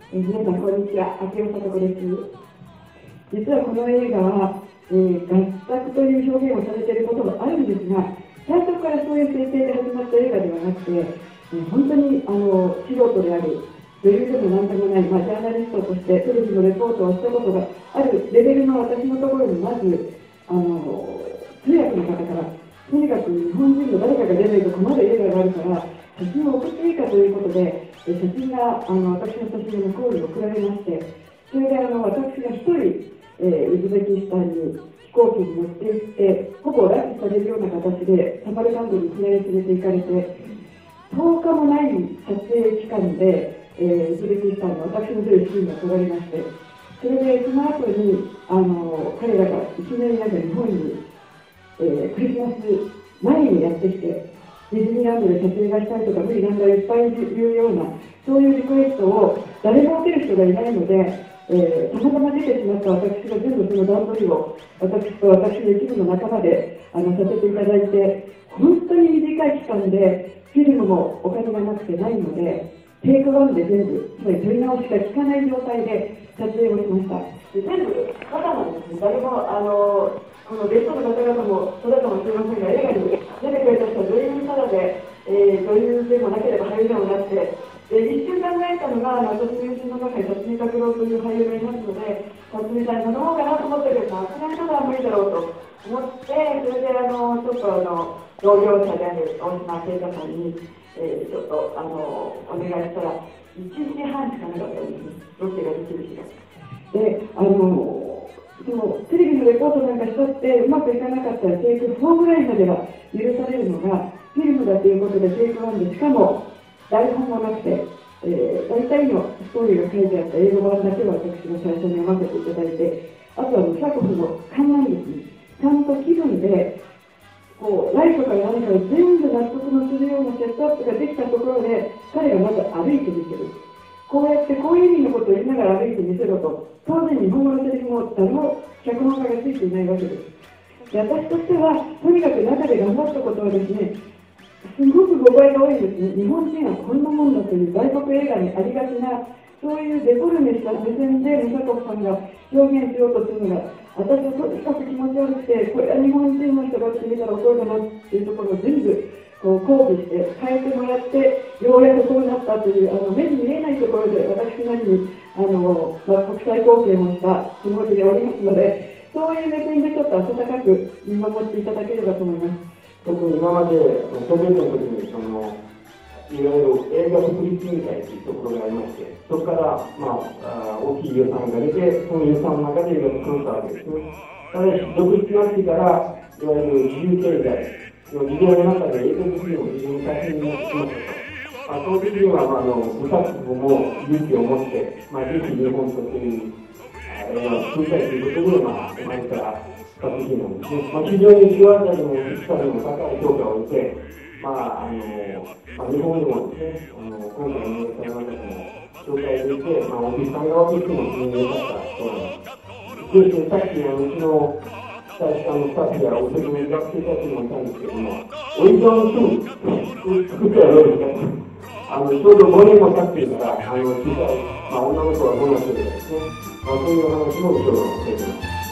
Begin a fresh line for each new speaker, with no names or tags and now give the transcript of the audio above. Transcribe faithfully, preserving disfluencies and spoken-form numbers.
えー、皆さんこんにちは、秋尾聡子です。実はこの映画は、えー、合作という表現をされていることもあるんですが、最初からそういう設定で始まった映画ではなくて、えー、本当にあの素人である、女優でも何でもない、まあ、ジャーナリストとしてテレビのレポートをしたことがあるレベルの私のところにまず、あの通訳の方から、とにかく日本人の誰かが出ないと困る映画があるから、写真を送っていいかということで、写真があの私の写真の向こうに送られまして、それであの私が一人、えー、ウズベキスタンに飛行機に乗っていって、ほぼ拉致されるような形でサマルカンドにいきなり連れて行かれて、とおかもない撮影期間で、えー、ウズベキスタンの私の出るシーンが撮られまして、それでその後にあの彼らがいきなりなんか日本に、えー、クリスマス前にやってきて、ディズニーランドで撮影がしたいとか無理なんだいっぱい言うような、そういうリクエストを誰も受ける人がいないので、えー、たまたま出てしまった私が全部その段取りを私と私の一部の仲間であのさせていただいて、本当に短い期間でフィルムもお金がなくてないので、テイクワンで全部、つまり撮り直しが効かない状態で撮影をしました。で全部ただなんですね。誰もあのこのゲストの方々もそうだかもしれませんが、映画に出てくれた人は全員ただで、えー、女優でもなければ俳優でもなくて、で一瞬考えたのが、私の友人の中に辰巳拓郎という俳優がいますので、辰巳さんに頼もうかなと思ったけど、さすがにただは無理だろうと思って、それであのちょっとあの同業者である大島啓太さんに、えー、ちょっとあのお願いしたら、いちじはんしかなかったんですね、ロケができる日が。であのそのテレビのレポートなんかしたってうまくいかなかったらテイクフォーぐらいまでは許されるのが、フィルムだということでテイクワンで、しかも台本もなくて、えー、大体のストーリーが書いてあった英語版だけは私が最初に読ませていただいて、あとはチャコフの観覧劇にちゃんと気分でこうライトから何から全部納得のするようなセットアップができたところで、彼がまず歩いてみせる。こうやってこういう意味のことを言いながら歩いてみせろと、当然日本語のセリフも誰も脚本家がついていないわけです。で私としては、とにかく中で頑張ったことはですね、すごく誤解が多いですね。日本人はこんなもんだという外国映画にありがちな、そういうデフォルメした目線でムサコフさんが表現しようとするのが、私はとにかく気持ち悪くて、これは日本人の人がしてみたら怒るかなっていうところを全部こう抗議して変えてもらって、ようやくそうなったという、あの目に見えないところで私なりにあの、まあ、国際貢献をしたつもりでおりますので、そういう目線でちょっと温かく見守っていただければと思います。
特に今までソビエトの時にそのいわゆる映画独立委員会というところがありまして、そこから、まあ、大きい予算が出て、その予算の中で映画を作ったわけですね。ただ独立になってから、いわゆる自由経済の事業の中で映像作りも非常に大変になってきましたと。まあ、その時には、まあ、あの無作府も勇気を持って、まあ、ぜひ日本という映画を作りたいということで、まあ、前から作品なんですね。まあ、非常に手渡りも力も高い評価を得て、まああのまあ、日本でもですね、あの今回の映画の中でも紹介できて、まあ、おじさん側としても非常に良かったそうなんです。そしてさっきあのうちの大使館のスタッフやお手紙に学生たちもいたんですけども、おじさんのすぐ作ったらどうですか。あのちょうどごねんも経っているから、あの小さい、まあ、女の子はどうなっているかですね、まあ、そういう話も今日は教えています。